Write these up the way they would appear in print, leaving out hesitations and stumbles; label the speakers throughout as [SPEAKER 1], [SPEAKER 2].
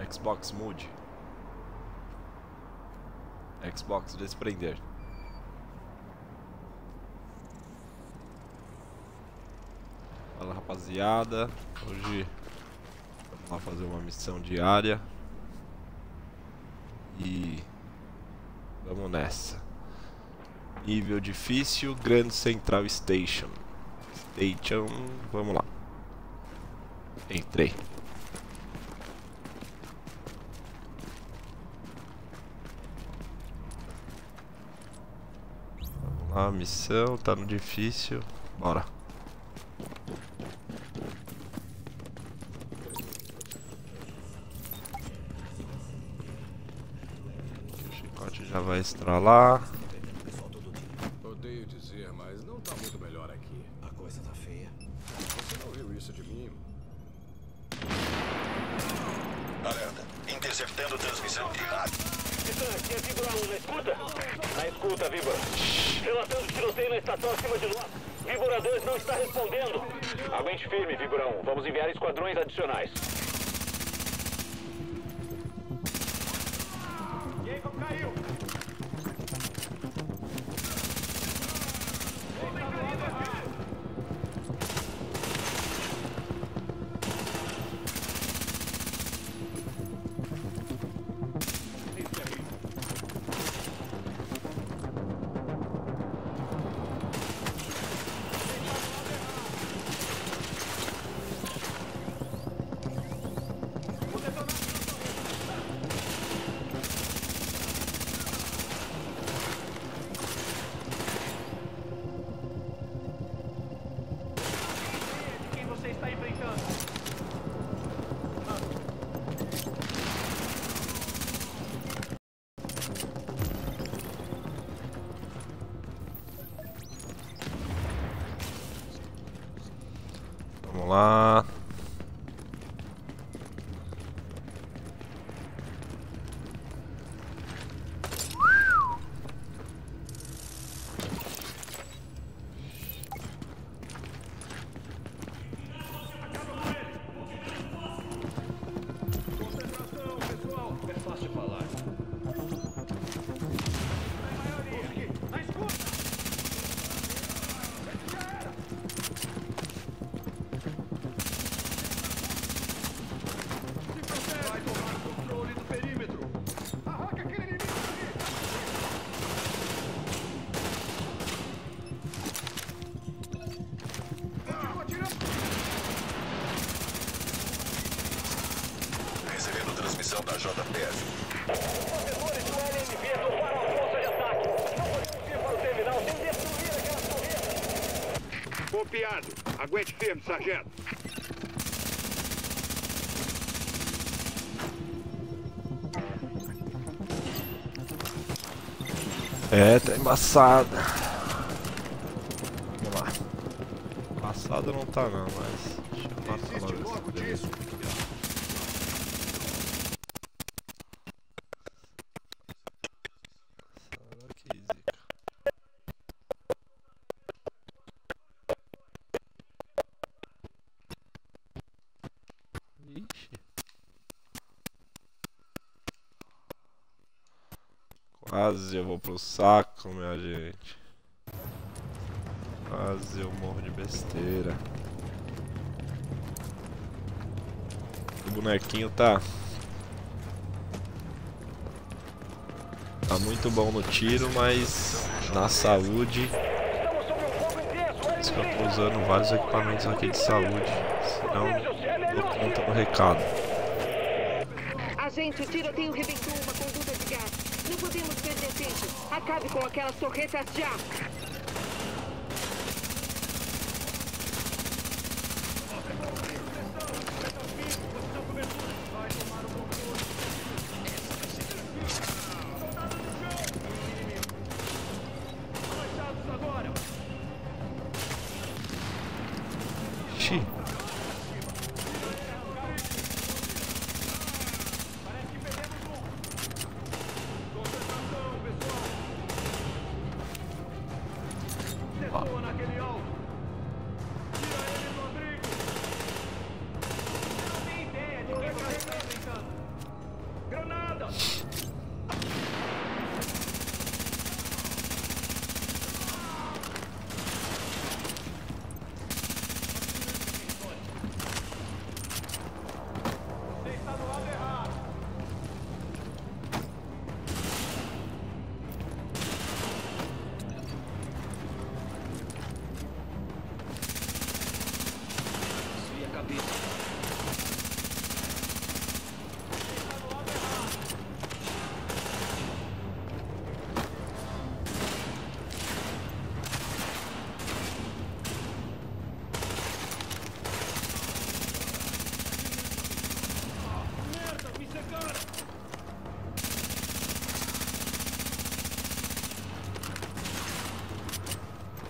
[SPEAKER 1] Xbox Mode. Xbox desprender. Fala, rapaziada. Hoje vamos lá fazer uma missão diária. E vamos nessa. Nível difícil, Grand Central Station. Vamos lá. Entrei. Vamos lá, missão, tá no difícil. Bora. O chicote já vai estralar.
[SPEAKER 2] Odeio dizer, mas não tá muito melhor aqui.
[SPEAKER 3] A coisa tá feia.
[SPEAKER 2] Você não viu isso de mim?
[SPEAKER 3] Alerta. Interceptando transmissão de rádio.
[SPEAKER 4] Titã, aqui é Víbora 1, na escuta? Na escuta, Víbora. Relatando tiroteio na estação acima de nós. Víbora 2 não está respondendo. Aguente firme, Víbora 1. Vamos enviar esquadrões adicionais. Jacob caiu. Quem você está enfrentando?
[SPEAKER 1] Vamos lá.
[SPEAKER 4] Concentração, pessoal. É fácil falar. Na escuta! Esse já era! Se protege! Vai tomar controle do perímetro! Arranca aquele inimigo ali! Continua atirando!
[SPEAKER 3] Recebendo transmissão da JPF.
[SPEAKER 4] Protetores do LMV atomaram a força de ataque! Não podemos ir para o terminal sem destruir aquela torreta!
[SPEAKER 5] Copiado. Aguente firme, sargento.
[SPEAKER 1] É, tá embaçada. Vamos lá. Embaçada não tá não, mas deixa eu matar
[SPEAKER 5] Desiste
[SPEAKER 1] logo
[SPEAKER 5] logo
[SPEAKER 1] esse
[SPEAKER 5] disso.
[SPEAKER 1] Olha que zica. Ixi. Quase eu vou pro saco, minha gente. Quase eu morro de besteira. O bonequinho tá muito bom no tiro, mas na saúde.
[SPEAKER 4] Estamos sob um fogo intenso!
[SPEAKER 1] Por isso que eu tô usando vários equipamentos aqui de saúde. Senão dou conta no recado.
[SPEAKER 6] Agente, o tiroteio rebentou uma conduta de gás. Não podemos perder tempo. Acabe com aquelas torretas já.
[SPEAKER 4] Avançados agora!
[SPEAKER 1] Ixi.
[SPEAKER 4] Parece que perdemos um! Concentração, pessoal!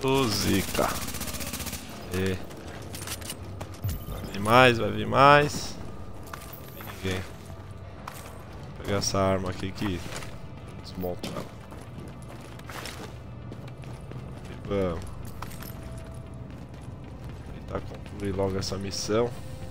[SPEAKER 1] Ô, zica. E. Vai vir mais. Não vi ninguém. Vou pegar essa arma aqui que desmonta ela. E vamos. Tentar concluir logo essa missão.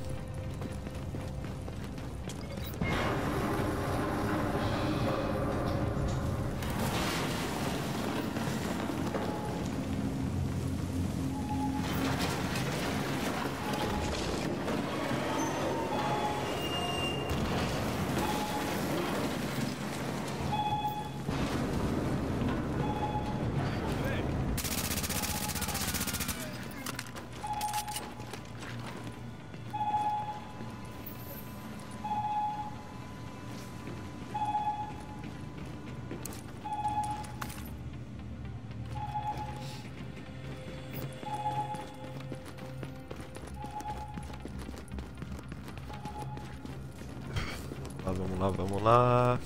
[SPEAKER 1] Vamos lá.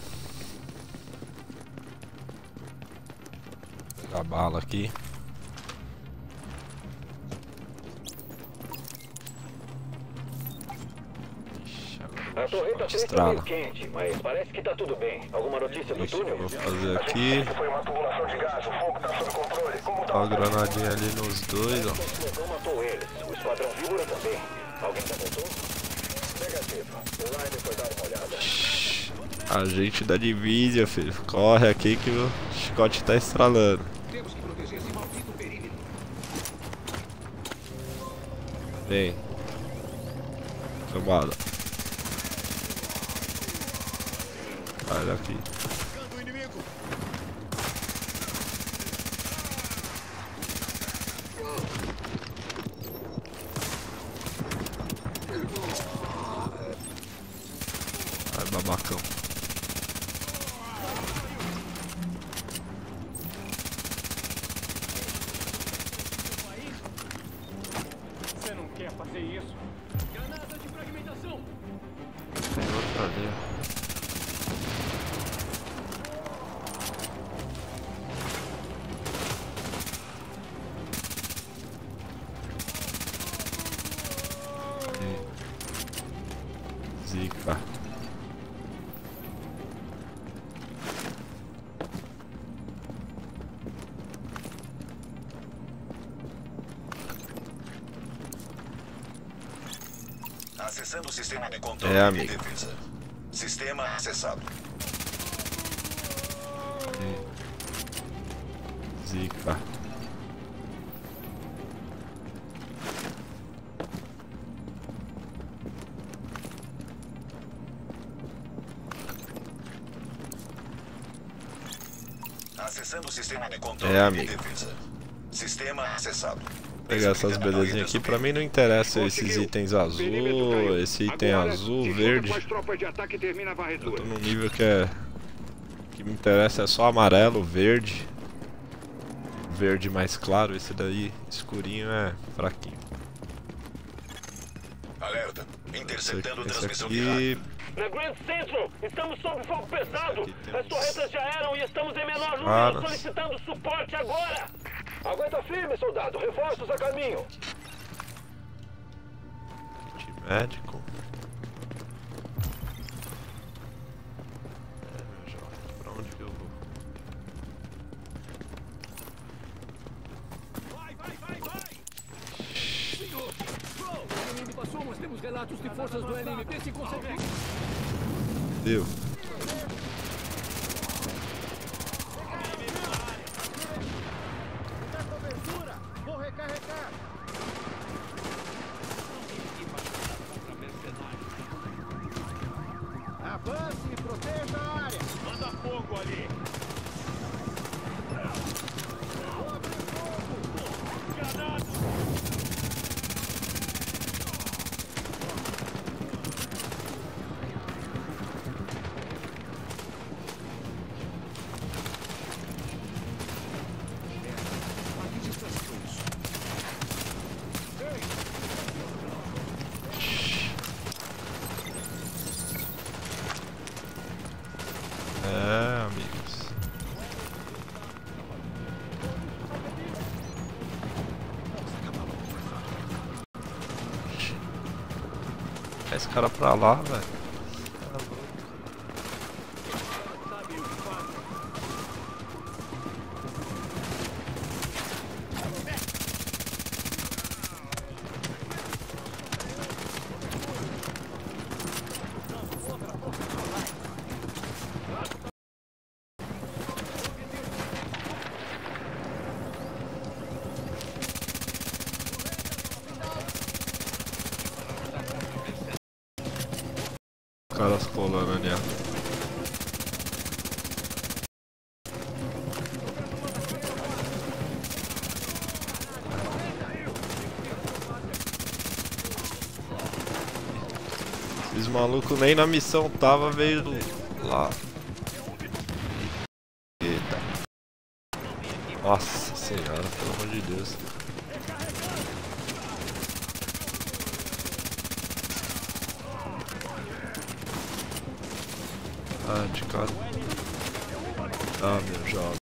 [SPEAKER 1] Vou pegar a bala aqui. Ixi,
[SPEAKER 4] A torreta 3 tá meio quente, mas parece que tá tudo bem. Alguma notícia do túnel?
[SPEAKER 1] Vou fazer aqui.
[SPEAKER 3] Foi uma tubulação de gás, o fogo tá sob controle. Como
[SPEAKER 1] Dá uma granadinha ali nos dois, ó.
[SPEAKER 4] O explosão matou eles. O esquadrão Víbora também. Alguém já voltou? Negativo. O Ryder foi dar uma olhada.
[SPEAKER 1] Agente da divísia, filho. Corre aqui que o chicote tá estralando.
[SPEAKER 5] Temos que proteger esse maldito perímetro.
[SPEAKER 1] Vem. Tomada. Sai daqui. Vai, babacão.
[SPEAKER 5] Você não quer fazer isso? Granada de fragmentação!
[SPEAKER 1] Tem outro ali. Zica.
[SPEAKER 3] Acessando o sistema de controle
[SPEAKER 1] É,
[SPEAKER 3] de
[SPEAKER 1] amigo.
[SPEAKER 3] defesa. Sistema acessado.
[SPEAKER 1] Zica.
[SPEAKER 3] Acessando o sistema de controle
[SPEAKER 1] É,
[SPEAKER 3] de
[SPEAKER 1] amigo.
[SPEAKER 3] defesa. Sistema acessado.
[SPEAKER 1] Pegar essas belezinhas aqui, pra mim não interessa esses itens azul, esse item azul, verde.
[SPEAKER 5] Com as tropas de ataque termina a
[SPEAKER 1] Eu
[SPEAKER 5] varredura.
[SPEAKER 1] tô num nível que é... O que me interessa é só amarelo, verde. Verde mais claro, esse daí escurinho é fraquinho.
[SPEAKER 3] Alerta. Interceptando
[SPEAKER 1] Esse
[SPEAKER 3] transmissão de rádio.
[SPEAKER 1] aqui...
[SPEAKER 4] Na Grand Central, estamos sob fogo pesado.
[SPEAKER 1] Aqui tem
[SPEAKER 4] As torretas já eram e estamos em menor número,
[SPEAKER 1] caras.
[SPEAKER 4] solicitando suporte agora. Aguenta firme, soldado. Reforços a caminho.
[SPEAKER 1] Kit médico. É, meu jovem, pra onde que eu vou?
[SPEAKER 5] O inimigo passou, mas temos relatos de forças do LMP se conseguem.
[SPEAKER 1] Deu.
[SPEAKER 5] Vou recarregar. Avance e proteja a área. Manda fogo ali.
[SPEAKER 1] cara pra lá, velho. Caras colando ali, ó. Esses malucos nem na missão tava, veio lá. Eita. Nossa senhora, pelo amor de Deus. Ah, de cara. Ah, meu jovem.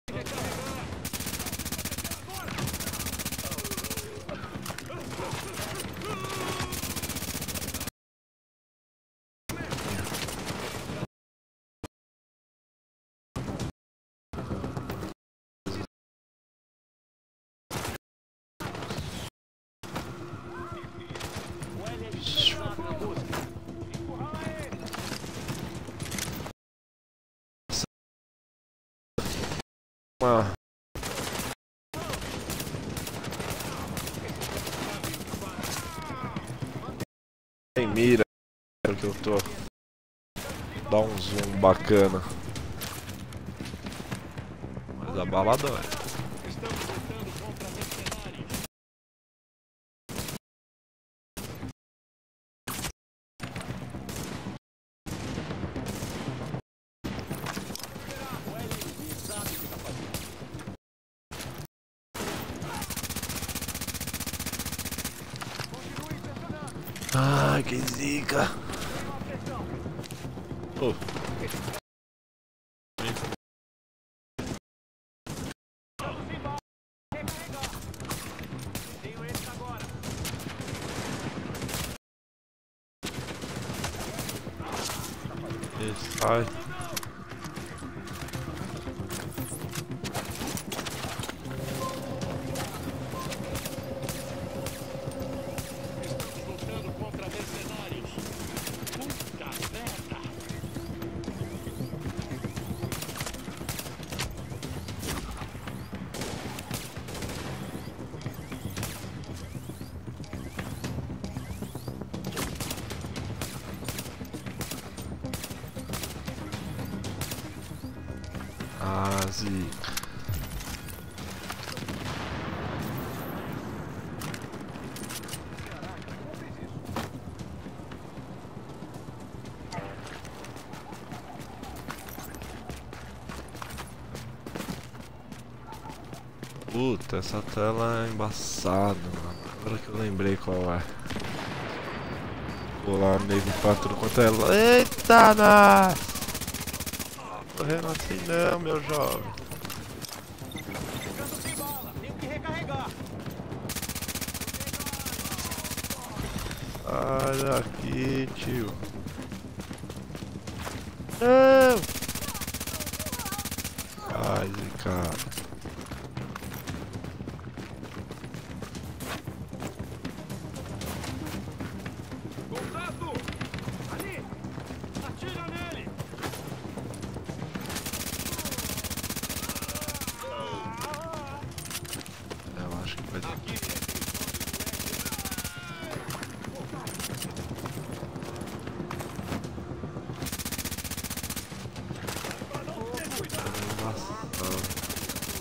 [SPEAKER 1] Tem mira que eu tô. Dá um zoom bacana. Mas a balada é. Ah, que zica! Oh. Esse sai. Ah, zica. Puta, essa tela é embaçada, mano. Agora que eu lembrei qual é. Vou lá, nego, pra tudo quanto é. Eita, nossa! Correndo assim não, meu jovem. Sai daqui, tio. Não! Ai, cara. Eu acho que vai ter. Nossa.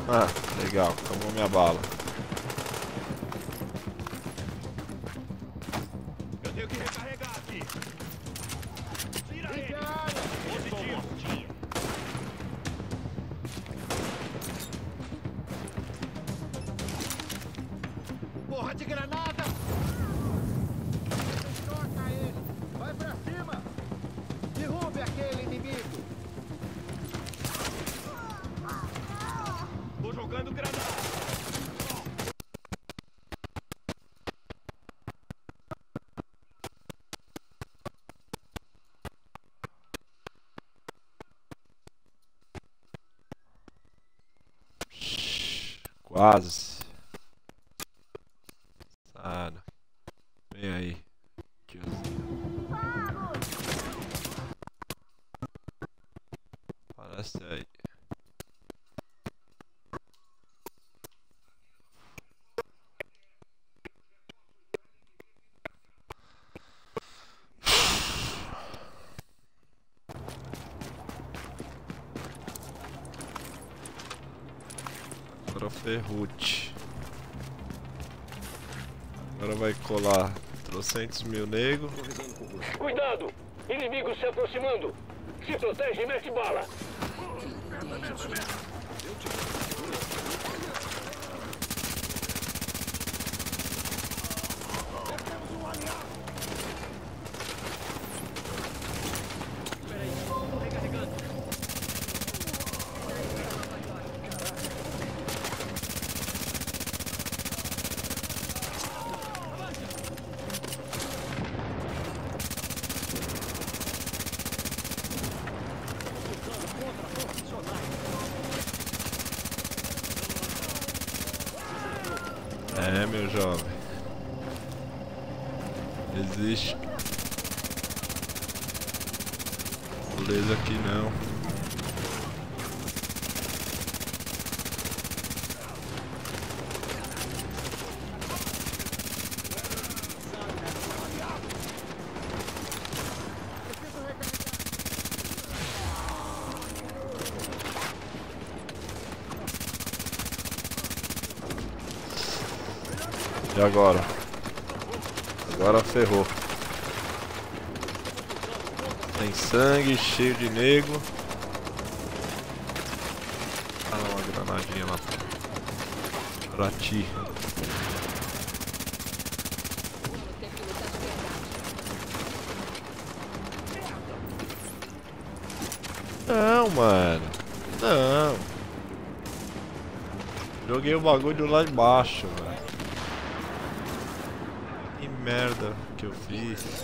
[SPEAKER 1] Ah, legal, tomou minha bala.
[SPEAKER 4] Eu tenho que recarregar aqui. Tira ele. Positivo.
[SPEAKER 5] Porra de granada! Toca ele! Vai pra cima! Derrube aquele inimigo!
[SPEAKER 4] Tô jogando granada.
[SPEAKER 1] Quase. Sada. Vem aí, tiozinho. Parece aí. Agora Ferrute. Agora vai colar 300.000 nego.
[SPEAKER 4] Cuidado! Inimigos se aproximando! Se protege e mete bala!
[SPEAKER 1] É, meu jovem. Existe. Beleza aqui não. E agora? Agora ferrou. Tem sangue, cheio de nego. Ah, uma granadinha lá pra ti. Não, mano. Não. Joguei o bagulho lá embaixo, velho. Que merda que eu fiz.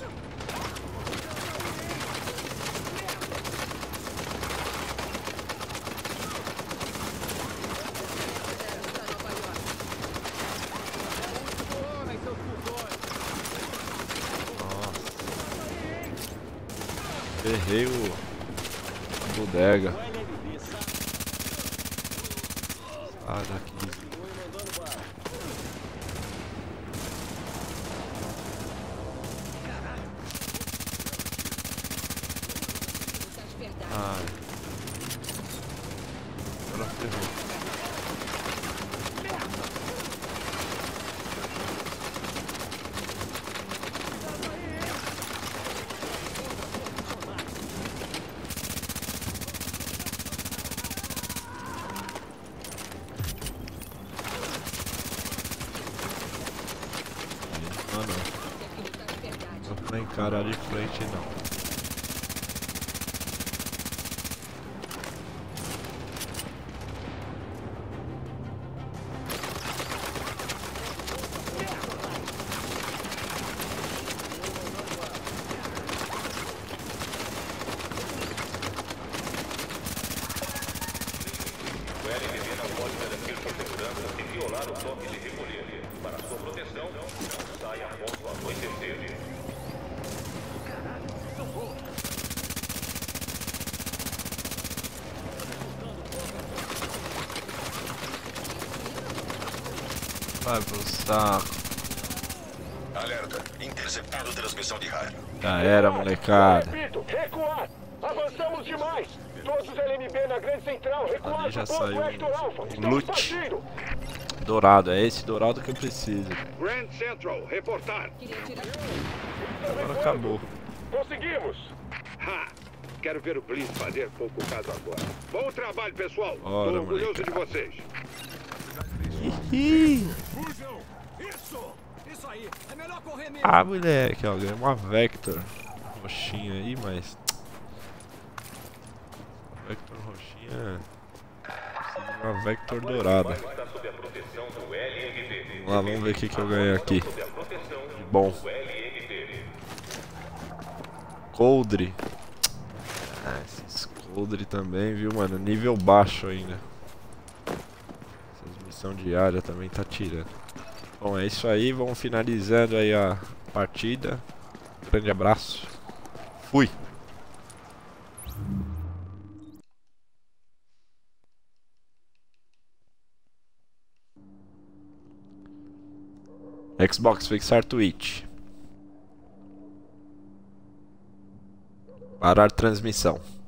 [SPEAKER 1] Nossa. Errei a bodega. Ah, daqui. Ai. Agora ferrou. Ah, não. Não vou encarar de frente, não. Vai pro saco.
[SPEAKER 3] Alerta. Interceptado transmissão de rádio.
[SPEAKER 1] Já era, molecada.
[SPEAKER 4] Repito, recuar! Avançamos demais! Todos os LMB na grande central, recuados
[SPEAKER 1] já
[SPEAKER 4] do ponto
[SPEAKER 1] saiu
[SPEAKER 4] Hector Alpha!
[SPEAKER 1] um
[SPEAKER 4] Estamos
[SPEAKER 1] loot.
[SPEAKER 4] partindo!
[SPEAKER 1] Dourado, é esse dourado que eu preciso.
[SPEAKER 4] Grand Central, reportar!
[SPEAKER 1] Agora acabou.
[SPEAKER 4] Conseguimos! Ha! Quero ver o Blitz fazer pouco caso agora. Bom trabalho, pessoal!
[SPEAKER 1] Ora,
[SPEAKER 4] Tô orgulhoso
[SPEAKER 1] moleque.
[SPEAKER 4] de vocês!
[SPEAKER 5] Fujam! Isso aí! É melhor correr mesmo!
[SPEAKER 1] Ah, moleque, ó, ganhei uma Vector roxinha aí, mas... Vector roxinha... Preciso de uma Vector dourada. Vamos lá, vamos ver o que eu ganhei aqui. De bom. Coldre. Ah, esses Coldre também, viu, mano? Nível baixo ainda. Essas missões diárias também tá tirando. Bom, é isso aí. Vamos finalizando aí a partida. Grande abraço. Fui. Xbox fixar Twitch. Parar transmissão.